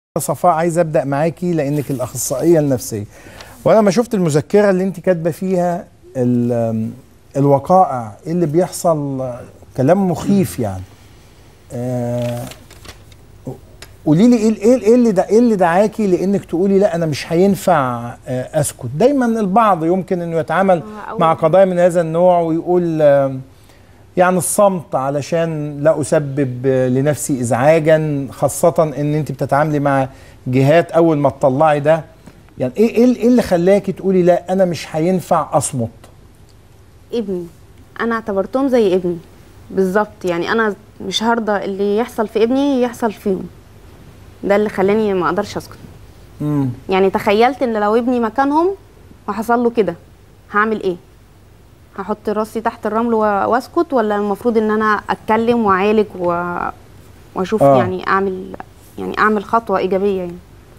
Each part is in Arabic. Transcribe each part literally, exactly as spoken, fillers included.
صفاء، عايز ابدا معاكي لانك الاخصائيه النفسيه، وانا ما شفت المذكره اللي انت كاتبه فيها الوقائع اللي بيحصل كلام مخيف يعني. آه قولي لي ايه ايه ايه اللي دا ايه اللي دعاكي لانك تقولي لا انا مش هينفع آه اسكت؟ دايما البعض يمكن انه يتعامل مع قضايا من هذا النوع ويقول آه يعني الصمت علشان لا أسبب لنفسي إزعاجا، خاصة إن أنت بتتعاملي مع جهات. أول ما تطلعي ده يعني إيه إيه اللي خلاكي تقولي لا أنا مش هينفع أصمت؟ ابني، أنا اعتبرتهم زي ابني بالظبط، يعني أنا مش هرضى اللي يحصل في ابني يحصل فيهم. ده اللي خلاني ما أقدرش أسكت. امم يعني تخيلت إن لو ابني مكانهم وحصل له كده هعمل إيه؟ هحط راسي تحت الرمل واسكت، ولا المفروض ان انا اتكلم واعالج واشوف آه. يعني اعمل يعني اعمل خطوه ايجابيه يعني.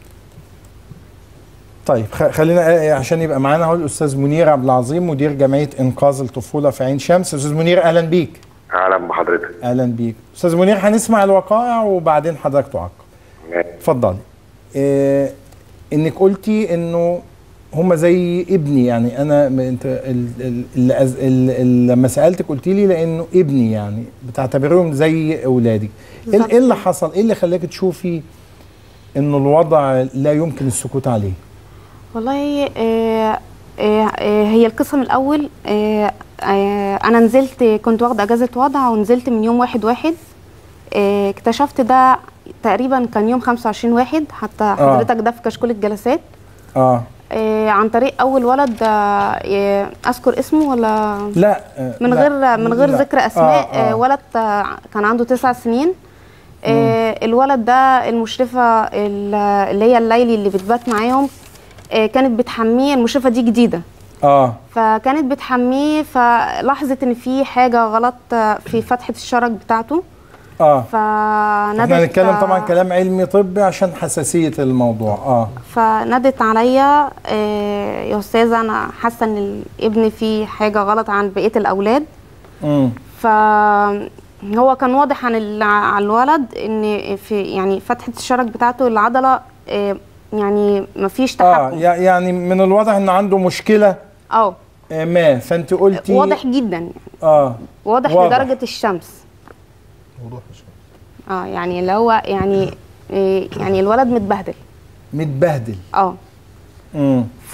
طيب خلينا عشان يبقى معانا اهو الاستاذ منير عبد العظيم، مدير جمعيه انقاذ الطفوله في عين شمس. استاذ منير اهلا بيك. اهلا بحضرتك. اهلا بيك استاذ منير. هنسمع الوقائع وبعدين حضرتك تعقب. اتفضلي. إيه انك قلتي انه هم زي ابني، يعني انا انت لما سالتك قلت لي لانه ابني، يعني بتعتبريهم زي اولادك. ايه اللي حصل؟ ايه اللي خلاك تشوفي انه الوضع لا يمكن السكوت عليه؟ والله آه آه هي القصه من الاول. آه آه انا نزلت، كنت واخده اجازه وضع ونزلت من يوم واحد واحد. آه اكتشفت ده تقريبا كان يوم خمسة وعشرين واحد، حتى حضرتك آه. ده في كشكول الجلسات. اه آه عن طريق اول ولد. آه اذكر اسمه ولا لا؟ آه من لا غير من غير ذكر اسماء. آه آه ولد آه كان عنده تسع سنين. آه الولد ده المشرفه اللي هي الليلي اللي بتبات معاهم آه كانت بتحميه. المشرفه دي جديده اه فكانت بتحميه، فلاحظت ان في حاجه غلط في فتحه الشرج بتاعته. اه فندت. احنا هنتكلم طبعا كلام علمي طبي عشان حساسيه الموضوع. اه فندت عليا آه يا استاذه انا حاسه ان ابني فيه حاجه غلط عن بقيه الاولاد. امم فهو كان واضح عن على الولد ان في يعني فتحه الشرج بتاعته العضله آه يعني ما فيش تحكم. اه يعني من الواضح ان عنده مشكله اه ما. فانت قلتي واضح جدا يعني. اه واضح, واضح لدرجه الشمس. وضوح الشمس. اه يعني اللي هو يعني إيه يعني الولد متبهدل متبهدل اه امم ف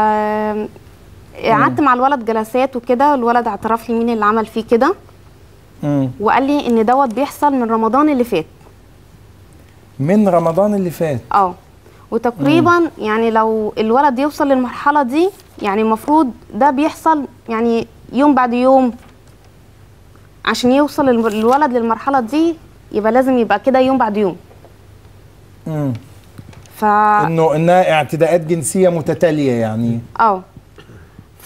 قعدت مع الولد جلسات وكده. الولد اعترف لي مين اللي عمل فيه كده. امم وقال لي ان دوت بيحصل من رمضان اللي فات. من رمضان اللي فات اه وتقريبا مم. يعني لو الولد يوصل للمرحله دي يعني المفروض ده بيحصل يعني يوم بعد يوم. عشان يوصل الولد للمرحله دي يبقى لازم يبقى كده يوم بعد يوم. امم ف انه انها اعتداءات جنسيه متتاليه يعني. اه ف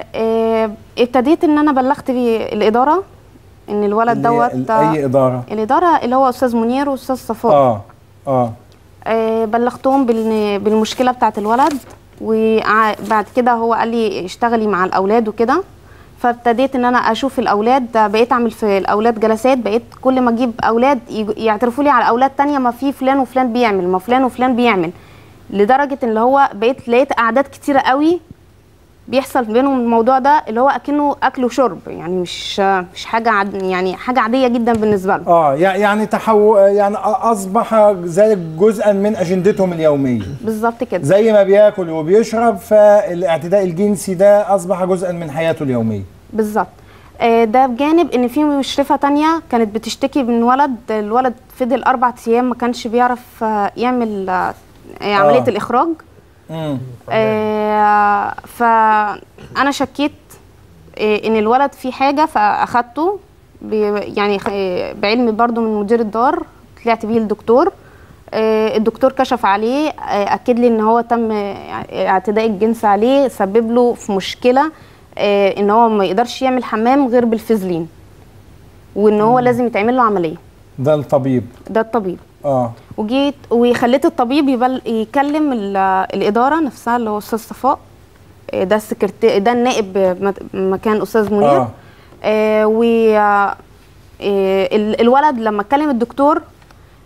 ابتديت ان انا بلغت الاداره ان الولد دوت. اي اداره؟ الاداره اللي هو استاذ منير واستاذ صفاء. اه اه آه بلغتهم بالمشكله بتاعه الولد. وبعد كده هو قال لي اشتغلي مع الاولاد وكده. فابتديت ان انا اشوف الاولاد. بقيت اعمل في الاولاد جلسات. بقيت كل ما اجيب اولاد يعترفوا لي على اولاد تانية، ما في فلان وفلان بيعمل، ما فلان وفلان بيعمل، لدرجه ان هو بقيت لقيت اعداد كتيره قوي بيحصل بينهم الموضوع ده، اللي هو اكنه اكل وشرب، يعني مش مش حاجه عد يعني حاجه عاديه جدا بالنسبه له. اه يعني تحو يعني اصبح ذلك جزءا من اجندتهم اليوميه. بالظبط كده. زي ما بياكل وبيشرب، فالاعتداء الجنسي ده اصبح جزءا من حياته اليوميه. بالظبط. آه ده بجانب ان في مشرفه تانية كانت بتشتكي من ولد. الولد فضل اربع ايام ما كانش بيعرف آه يعمل آه عمليه آه. الاخراج. امم آه فانا شكيت آه ان الولد فيه حاجه، فاخدته يعني بعلم برضو من مدير الدار. طلعت بيه الدكتور. آه الدكتور كشف عليه. آه اكد لي ان هو تم اعتداء الجنس عليه، سبب له في مشكله آه ان هو ما يقدرش يعمل حمام غير بالفازلين، وان هو مم. لازم يتعمل له عمليه. ده الطبيب ده الطبيب اه وجيت وخليت الطبيب يبل يكلم الاداره نفسها اللي هو استاذ صفاء. ده السكرتير، ده النائب مكان استاذ منير. اه, آه و آه الولد لما كلم الدكتور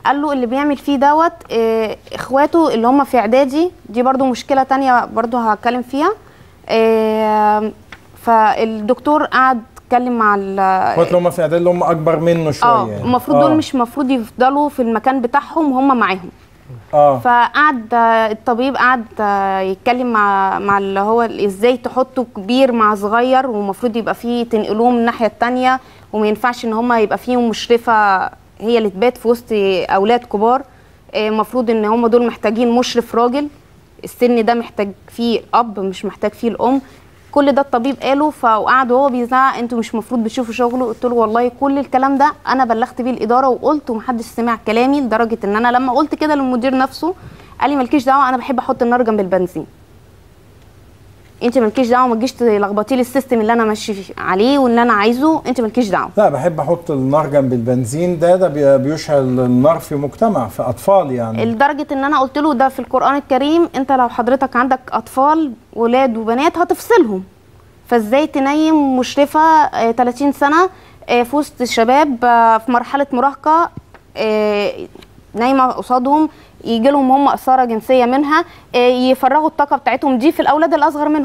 قال له اللي بيعمل فيه دوت آه، اخواته اللي هم في اعدادي، دي برضو مشكله تانية برضو هتكلم فيها. آه، فالدكتور قعد اتكلم مع اخوات اللي هم في اعدادي اللي هم اكبر منه شويه اه يعني. المفروض دول مش المفروض يفضلوا في المكان بتاعهم وهم معاهم. اه فقعد آه، الطبيب قعد آه، يتكلم مع مع اللي هو ازاي تحطوا كبير مع صغير، ومفروض يبقى فيه تنقلوهم الناحيه الثانيه، وما ينفعش ان هم يبقى فيهم مشرفه هي اللي تبات في وسط اولاد كبار. المفروض ان هم دول محتاجين مشرف راجل، السن ده محتاج فيه اب مش محتاج فيه الام. كل ده الطبيب قاله. فقعد وهو بيزعق انتوا مش المفروض بتشوفوا شغله. قلت له والله كل الكلام ده انا بلغت بيه الاداره وقلت ومحدش سمع كلامي، لدرجه ان انا لما قلت كده للمدير نفسه قال لي مالكيش دعوه، انا بحب احط النار جنب البنزين، انت مالكيش دعوه، ما تجيش تلخبطي لي السيستم اللي انا ماشي عليه واللي انا عايزه، انت مالكيش دعوه. لا بحب احط النار جنب البنزين، ده ده بي- بيشعل النار في مجتمع في اطفال يعني. لدرجه ان انا قلت له ده في القران الكريم، انت لو حضرتك عندك اطفال ولاد وبنات هتفصلهم، فازاي تنيم مشرفه آه ثلاثين سنه آه في وسط الشباب آه في مرحله مراهقه آه نايمه قصادهم، يجي لهم هم اثاره جنسيه منها، آه يفرغوا الطاقه بتاعتهم دي في الاولاد الاصغر منهم.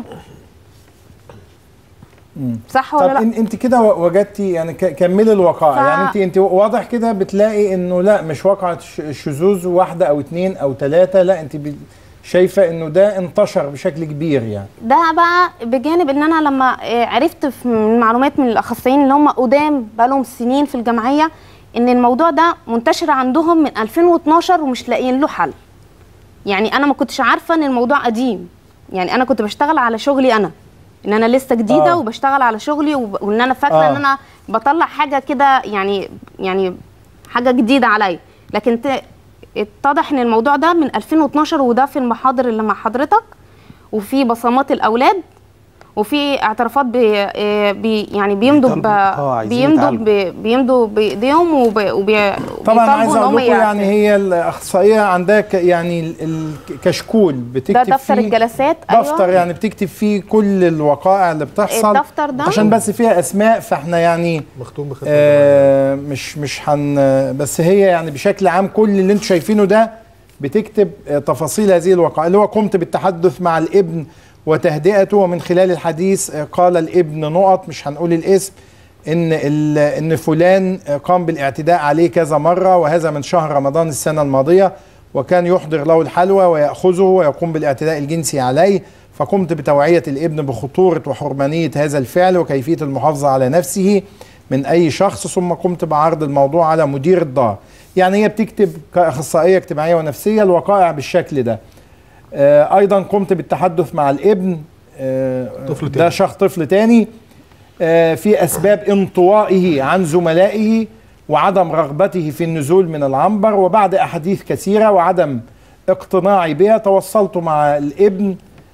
مم. صح ولا لا؟ طب انت كده وجدتي يعني ك- كملي الوقائع ف... يعني انت انت واضح كده بتلاقي انه لا مش واقعة ش- شذوذ واحدة او اتنين او تلاتة، لا انت ب... شايفة انه ده انتشر بشكل كبير يعني. ده بقى بجانب ان انا لما آه، عرفت في- من معلومات من الاخصائيين اللي هم قدام بقالهم سنين في الجمعيه ان الموضوع ده منتشر عندهم من ألفين واثناشر ومش لاقيين له حل. يعني انا ما كنتش عارفه ان الموضوع قديم، يعني انا كنت بشتغل على شغلي انا، ان انا لسه جديده آه. وبشتغل على شغلي وب... وان انا فاكره آه. ان انا بطلع حاجه كده يعني يعني حاجه جديده عليا، لكن ت... اتضح ان الموضوع ده من ألفين واثناشر، وده في المحاضر اللي مع حضرتك، وفي بصمات الاولاد، وفي اعترافات بي آه بي يعني بيمضوا ب- آه، عايزين بيمضوا يتعالجوا. ب- بيمضوا بايديهم وب- وبي طبعا بيطالبوا عايز إن اقول هم لكم يعني يعترفوا. هي الاخصائيه عندها ك- يعني ال- ال- كشكول بتكتب ده دفتر فيه الجلسات. دفتر أيوة. يعني بتكتب فيه كل الوقائع اللي بتحصل. الدفتر ده عشان بس فيها اسماء فاحنا يعني مختوم بختم آه مش مش هن بس هي يعني بشكل عام كل اللي انتم شايفينه ده بتكتب آه تفاصيل هذه الوقائع، اللي هو قمت بالتحدث مع الابن وتهدئته، ومن خلال الحديث آه قال الابن نقط مش هنقول الاسم ان ال- ان فلان آه قام بالاعتداء عليه كذا مره، وهذا من شهر رمضان السنه الماضيه، وكان يحضر له الحلوى ويأخذه ويقوم بالاعتداء الجنسي عليه، فقمت بتوعية الابن بخطورة وحرمانية هذا الفعل وكيفية المحافظة على نفسه من أي شخص، ثم قمت بعرض الموضوع على مدير الدار. يعني هي بتكتب كأخصائية اجتماعية ونفسية الوقائع بالشكل ده. آه أيضا قمت بالتحدث مع الابن، آه طفل ده تاني. شخص طفل تاني، آه في أسباب انطوائه عن زملائه وعدم رغبته في النزول من العنبر، وبعد أحاديث كثيرة وعدم اقتناعي بها توصلت مع الابن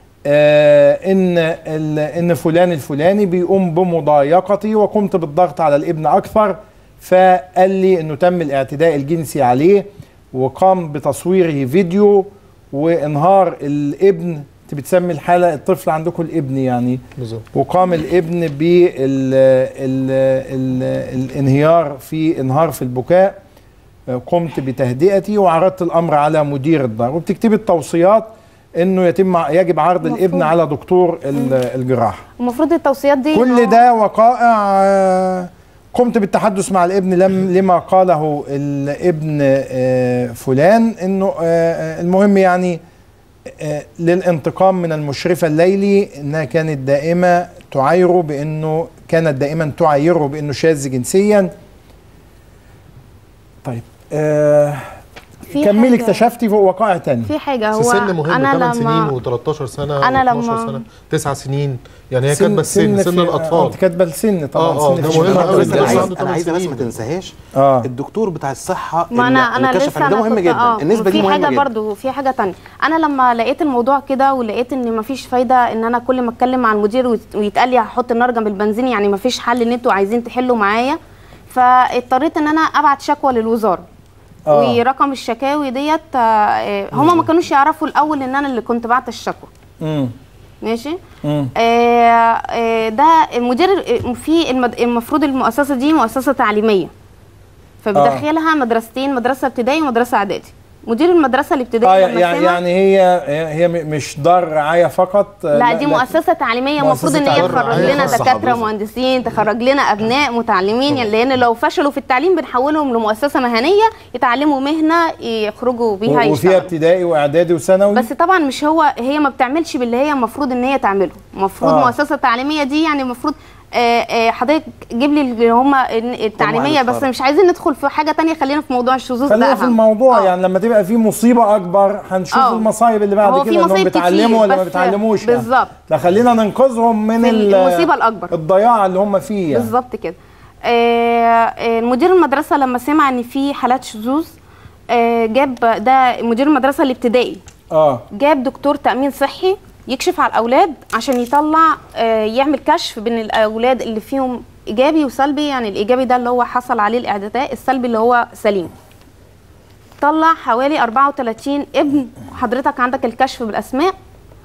آه ان ال- ان فلان الفلاني بيقوم بمضايقتي، وقمت بالضغط على الابن اكثر، فقال لي انه تم الاعتداء الجنسي عليه، وقام بتصويره فيديو وانهار الابن. انت بتسمي الحاله الطفل عندكم الابن يعني، بالظبط. وقام الابن بالانهيار في انهار في البكاء. قمت بتهدئتي وعرضت الامر على مدير الدار، وبتكتبي التوصيات انه يتم يجب عرض مفروض. الابن على دكتور ال- الجراحه. المفروض التوصيات دي كل ده وقائع. آه، قمت بالتحدث مع الابن لم لما قاله الابن آه، فلان انه آه، المهم يعني آه، للانتقام من المشرفه الليلي، انها كانت دائمه تعايره بانه كانت دائما تعايره بانه شاذ جنسيا. طيب آه في كملي. حاجة- اكتشفتي فوق وقائع تانية. في حاجه بس هو سن مهم، انا ثمان لما سنين و13 سنه أنا و12 لما- سنه تسع سنين، يعني هي كاتبه السن، سن في- آه، الاطفال. انت كاتبه السن طبعا. آه، آه، سن ده في مهم الشريحة أوي. بس انا لسه عايز عنده انا عايزه بس ثمان ما سنين. تنساهاش اه الدكتور بتاع الصحه ما انا اللي انا كشف لسه عليه ده أنا مهم كنت- جدا. آه، النسبه دي في مهمه حاجه جدا. برضو في حاجه تانية. انا لما لقيت الموضوع كده ولقيت ان مفيش فايده ان انا كل ما اتكلم مع المدير ويت- ويتقال لي هحط النار جنب البنزين، يعني مفيش حل ان انتوا عايزين تحلوا معايا، فاضطريت ان انا ابعت شكوى للوزاره. آه. ورقم الشكاوي ديت آه، آه، هما ما كانوش يعرفوا الاول ان انا اللي كنت بعت الشكوى. امم ماشي. امم آه آه ده المدير آه، في المد- المفروض المؤسسه دي مؤسسه تعليميه، فبدخلها آه. مدرستين، مدرسه ابتدائي ومدرسه اعدادي. مدير المدرسه الابتدائيه آه يعني يعني هي هي مش دار رعايه فقط، لا, لا دي مؤسسه تعليميه المفروض ان هي تخرج لنا دكاتره مهندسين، تخرج لنا ابناء متعلمين يعني، لان لو فشلوا في التعليم بنحولهم لمؤسسه مهنيه يتعلموا مهنه يخرجوا بيها يشتغلوا. وفيها ابتدائي واعدادي وثانوي، بس طبعا مش هو هي ما بتعملش باللي هي المفروض ان هي تعمله. المفروض آه. مؤسسه تعليميه دي يعني المفروض حضرتك جيب لي اللي هم التعليميه، بس مش عايزين ندخل في حاجه ثانيه، خلينا في موضوع الشذوذ ده. خلينا في الموضوع أوه. يعني لما تبقى في مصيبه اكبر هنشوف أوه. المصايب اللي بعد كده، انهم بيتعلموا ولا ما بيتعلموش بالظبط يعني. لا خلينا ننقذهم من المصيبه الاكبر، الضياع اللي هم فيه يعني. بالظبط كده. آه مدير المدرسه لما سمع ان في حالات شذوذ آه جاب، ده مدير المدرسه الابتدائي اه جاب دكتور تامين صحي يكشف على الاولاد عشان يطلع آه يعمل كشف بين الاولاد اللي فيهم ايجابي وسلبي. يعني الايجابي ده اللي هو حصل عليه الاعداداء، السلبي اللي هو سليم. طلع حوالي أربعة وثلاثين ابن، حضرتك عندك الكشف بالاسماء.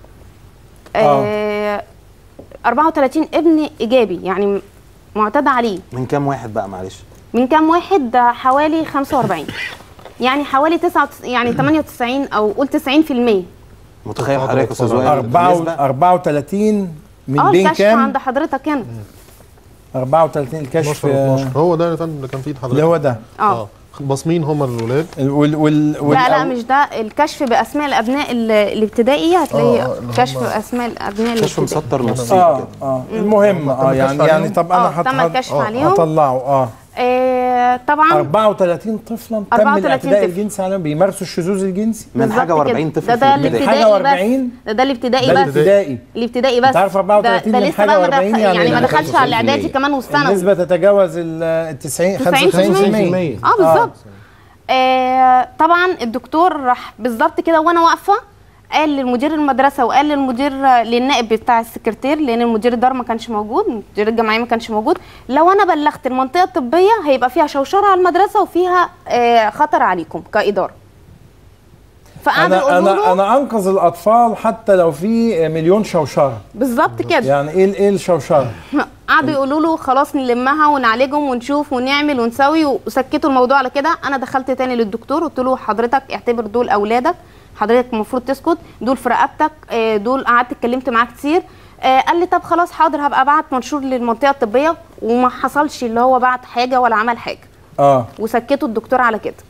آه أربعة وثلاثين ابن ايجابي يعني معتاد عليه. من كام واحد بقى معلش؟ من كام واحد؟ ده حوالي خمسة وأربعين يعني حوالي تسعة يعني ثمانية وتسعين او قول تسعين في المية. متخيل حضرتك يا استاذ وائل؟ أربعة وثلاثين من اه بين كام؟ الكشف عند حضرتك هنا أربعة وثلاثين الكشف هو ده اللي كان في حضرتك اللي هو ده اه باصمين هم الولاد وال وال لا لا مش ده الكشف باسماء الابناء الابتدائي، هتلاقي آه كشف باسماء الابناء الابتدائي كشف مسطر نصين اه كده. اه المهم اه يعني يعني طب انا هتم الكشف عليهم هطلعه اه آه طبعا أربعة وثلاثين طفلا تم الاعتداء الجنسي عليهم، بيمارسوا الشذوذ الجنسي من حاجه وأربعين طفل ده ده الابتدائي وأربعين ده ده الابتدائي بس ده الابتدائي الابتدائي بس انت عارف أربعة وثلاثين ده من لسه حاجه بقى وأربعين يعني ما دخلش على الاعدادي كمان والثانوي، النسبه تتجاوز ال تسعين خمسة وتسعين بالمية اه بالظبط. آه طبعا الدكتور راح بالظبط كده وانا واقفه قال للمدير المدرسه وقال للمدير للنائب بتاع السكرتير، لان المدير الدار ما كانش موجود، المدير الجمعيه ما كانش موجود، لو انا بلغت المنطقه الطبيه هيبقى فيها شوشره على المدرسه وفيها آه خطر عليكم كاداره. فقعدوا انا انا انا انقذ الاطفال حتى لو في مليون شوشره. بالظبط كده. يعني ايه ايه الشوشره؟ قعدوا يقولوا له خلاص نلمها ونعالجهم ونشوف ونعمل ونسوي، وسكتوا الموضوع على كده. انا دخلت تاني للدكتور قلت له حضرتك اعتبر دول اولادك، حضرتك المفروض تسكت، دول في رقبتك، دول قعدت اتكلمت معاه كتير. قال لي طب خلاص حاضر هبقى ابعت منشور للمنطقه الطبيه، وما حصلش اللي هو بعت حاجه ولا عمل حاجه. اه وسكتوا الدكتور على كده.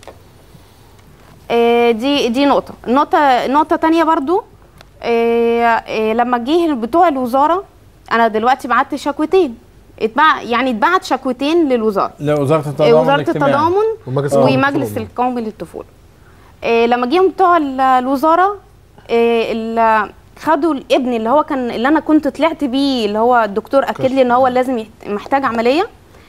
دي دي نقطه. نقطه نقطه ثانيه برضو، لما جه بتوع الوزاره، انا دلوقتي بعت شكوتين، اتبع يعني اتبعت شكوتين للوزاره لوزاره التضامن وزاره التضامن ومجلس القومي للطفوله. إيه لما جيهم بتوع الوزاره إيه خدوا الابن اللي هو كان اللي انا كنت طلعت بيه، اللي هو الدكتور اكد لي ان هو لازم محتاج عمليه.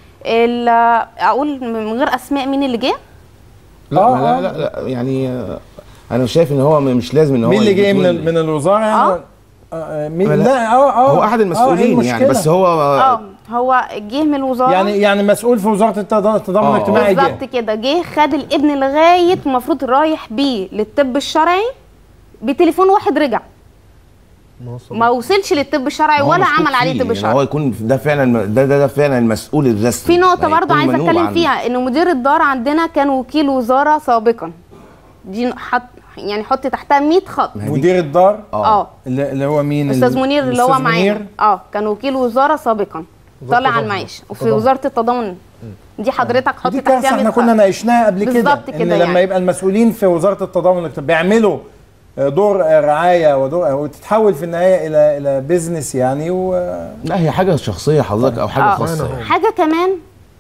اقول من غير اسماء مين اللي جه؟ لا لا لا, لا يعني انا شايف ان هو مش لازم ان هو مين اللي جاي من من الوزاره يعني؟ اه آه مين لا اه اه هو احد المسؤولين آه يعني، بس هو اه هو جه من الوزاره يعني يعني مسؤول في وزاره التضامن الاجتماعي. بالظبط كده. جه خد الابن لغايه المفروض رايح بيه للطب الشرعي، بتليفون واحد رجع ما وصلش للطب الشرعي ولا عمل عليه طب شرعي. يعني هو يكون ده فعلا ده ده, ده فعلا المسؤول الرسمي. في نقطه برضه عايزه اتكلم فيها، ان مدير الدار عندنا كان وكيل وزاره سابقا، دي حط يعني حط تحتها مية خط. مدير الدار اه اللي هو مين؟ استاذ منير اللي هو معانا اه كان وكيل وزاره سابقا طالع على المعيش، وفي وزاره التضامن دي حضرتك حط تحتها مية خط. احنا كنا ناقشناها قبل كده بالظبط كده، ان لما يبقى المسؤولين في وزاره التضامن بيعملوا دور رعايه ودور وتتحول في النهايه الى الى بيزنس يعني و... لا هي حاجه شخصيه حضرتك او حاجه آه. خاصه. حاجه كمان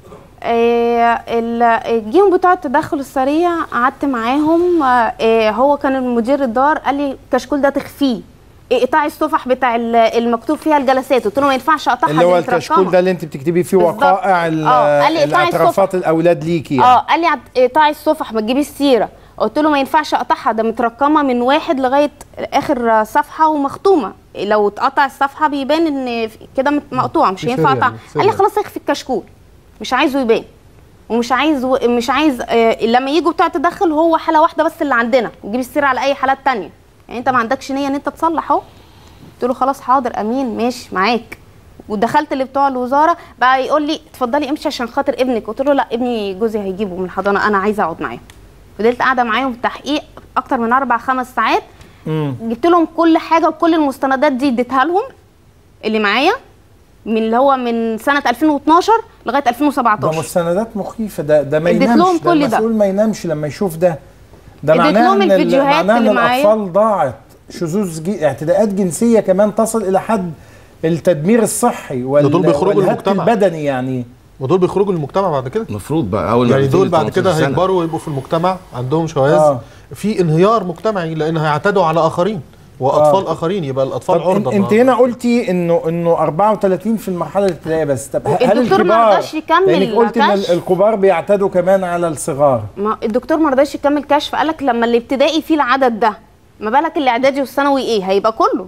آه جيهم بتوع التدخل السريع، قعدت معاهم. آه هو كان المدير الدار قال لي الكشكول ده تخفيه، اقطاعي الصفح بتاع المكتوب فيها الجلسات. قلت له ما ينفعش اقطعها، اللي هو الكشكول ده اللي انت بتكتبي فيه وقائع الاعترافات الاولاد ليكي يعني. اه قال لي اقطعي الصفح ما تجيبيش السيره. قلت له ما ينفعش اقطعها، ده مترقمه من واحد لغايه اخر صفحه ومختومه، لو اتقطع الصفحه بيبان ان كده مقطوعه مش هينفع اقطع. قال لي خلاص اخفي الكشكول، مش عايزه يبان ومش عايز مش عايز آه لما يجوا بتوع التدخل هو حاله واحده بس اللي عندنا، نجيب السيره على اي حالات ثانيه، يعني انت ما عندكش نيه ان انت تصلح اهو. قلت له خلاص حاضر امين ماشي معاك، ودخلت اللي بتوع الوزاره بقى يقول لي اتفضلي امشي عشان خاطر ابنك، قلت له لا ابني جوزي هيجيبه من الحضانه، انا عايزه اقعد معاهم. فضلت قاعده معاهم في تحقيق اكتر من اربع خمس ساعات. مم. جبت لهم كل حاجه وكل المستندات دي اديتها لهم اللي معايا من اللي هو من سنه ألفين واثناشر لغايه ألفين وسبعتاشر. ده مستندات مخيفه، ده ده ما اديت ينامش، لهم ده كل ده. المسؤول ما ينامش لما يشوف ده. ده اديت معناه لهم ان ال- الفيديوهات معناه ان اللي معايا. الاطفال ضاعت، شذوذ جي... اعتداءات جنسيه كمان تصل الى حد التدمير الصحي وال... دول بيخرجوا والهتك للمجتمع. البدني يعني. ودول بيخرجوا للمجتمع بعد كده. المفروض بقى اول ما يعني بيتم دول بعد كده تمنتاشر سنة. هيكبروا ويبقوا في المجتمع عندهم شواذ، آه. في انهيار مجتمعي لان هيعتدوا على اخرين واطفال آه. اخرين، يبقى الاطفال طب عرضه. انت هنا قلتي انه انه أربعة وثلاثين في المرحله الابتدائيه بس. طب هل الدكتور ما الكبار، رضاش يكمل لانك قلت ان كشف. الكبار بيعتدوا كمان على الصغار. ما الدكتور ما رضاش يكمل كشف، قال لك لما الابتدائي فيه العدد ده ما بالك الاعدادي والثانوي ايه هيبقى كله،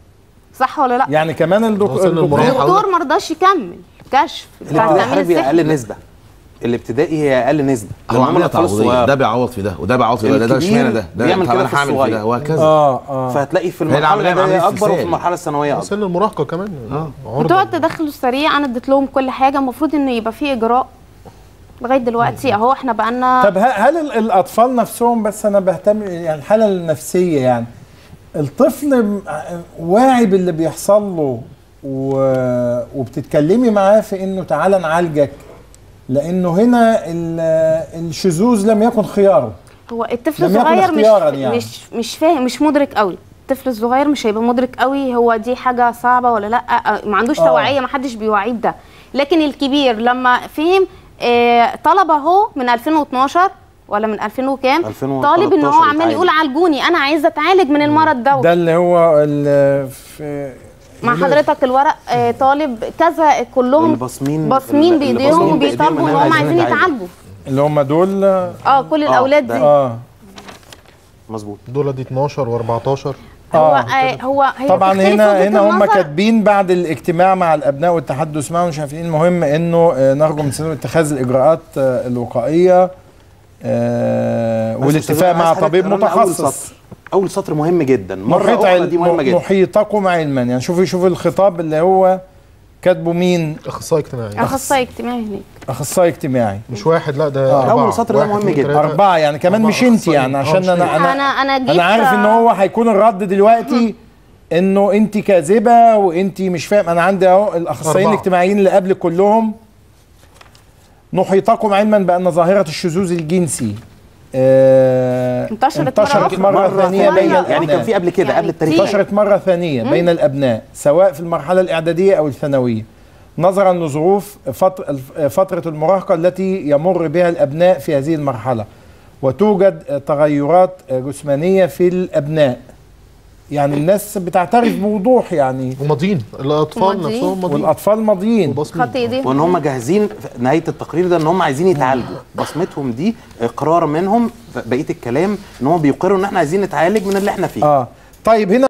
صح ولا لا؟ يعني كمان الدك... وصل الدكتور للمراهقة. الدكتور ما رضاش يكمل كشف بتاع الابتدائي التأمين حضرتك الصحي. اقل نسبه، الابتدائي هي اقل نسبه. هو لأن هم عمليه الأطفال تعويضيه، الصغيرة. ده بيعوض في ده وده بيعوض في ده، ده الكبير اشمعنى ده؟ ده بيعمل طب كده انا في هعمل في الصغير. ده وهكذا. اه اه فهتلاقي في هي المرحله العملية الإعدادية عملية اكبر وفي استرسال. المرحله الثانويه اكبر. سن المراهقه كمان اه بتوع عرضه. التدخل السريع انا اديت لهم كل حاجه، المفروض انه يبقى فيه اجراء لغايه دلوقتي اهو احنا بقالنا. طب ه- هل ال- الاطفال نفسهم، بس انا بهتم يعني الحاله النفسيه، يعني الطفل م- واعي باللي بيحصل له و- وبتتكلمي معاه في انه تعالى نعالجك، لانه هنا ال- الشذوذ لم يكن خياره. هو الطفل لم يكن الصغير مش اختياراً يعني. مش مش فاهم، مش مدرك قوي. الطفل الصغير مش هيبقى مدرك قوي هو دي حاجه صعبه ولا لا، آه، ما عندوش آه. توعيه، ما حدش بيوعيه بده. لكن الكبير لما فهم آه، طلب اهو من ألفين واثناشر ولا من ألفين وكام ألفين وتلتاشر طالب ان هو عمال يتعالج. يقول عالجوني انا عايزه اتعالج من المرض ده. ده اللي هو ال- في مع حضرتك الورق آه، طالب كذا كلهم البصمين- باصمين اللي بايديهم باصمين وبيطالبوا ان بإيديهم هم إن عايزين عايزين يتعالجوا. اللي هم دول. اه كل الاولاد ده. دي اه مظبوط. دول دي اتناشر واربعتاشر. هو آه. آه هو هي طبعا بتختلف هنا وجهة هنا هم النظر. كاتبين بعد الاجتماع مع الابناء والتحدث معهم مش عارفين. المهم انه آه، نرجو من سنة اتخاذ الاجراءات آه، الوقائيه آه، بس والاتفاق أستاذ، مع عايز حضرتك طبيب تقرا لنا أول متخصص. سطر. اول سطر مهم جدا، مره محيط اخرى دي مهمه علم جدا. محيطكم علما، يعني شوفوا شوفوا الخطاب اللي هو كاتبه مين؟ اخصائي اجتماعي، اخصائي اجتماعي هناك. اخصائي اجتماعي. مش واحد، لا ده آه. أربعة. أول سطر ده واحد، مهم اتنين، جدا. تلاتة. أربعة يعني كمان أربعة مش انت أخصائيين. يعني، آه، عشان مش انا أنا. انا أنا- أنا جيت- انا عارف ان هو هيكون الرد دلوقتي انه انت كاذبه وانت مش فاهم. انا عندي اهو الاخصائيين أربعة. الاجتماعيين اللي قبل كلهم. نحيطكم علما بان ظاهره الشذوذ الجنسي آه انتشرت انتشرت مرة مره أخرى. ثانيه مرة بين ثانية. الابناء. يعني كان في قبل كده يعني قبل التاريخ. كتير. انتشرت مرة ثانية بين الأبناء سواء في المرحلة الإعدادية أو الثانوية، نظرا لظروف فتر- فترة المراهقة التي يمر بها الأبناء في هذه المرحلة، وتوجد تغيرات جسمانية في الأبناء. يعني الناس بتعترف بوضوح يعني، وماضيين الاطفال وماضيين. نفسهم ماضيين والأطفال ماضيين. وبصمين. خط ايديهم. وان هم جاهزين في نهايه التقرير ده ان هم عايزين يتعالجوا، بصمتهم دي اقرار منهم. بقيه الكلام ان هم بيقروا ان احنا عايزين نتعالج من اللي احنا فيه. آه طيب هنا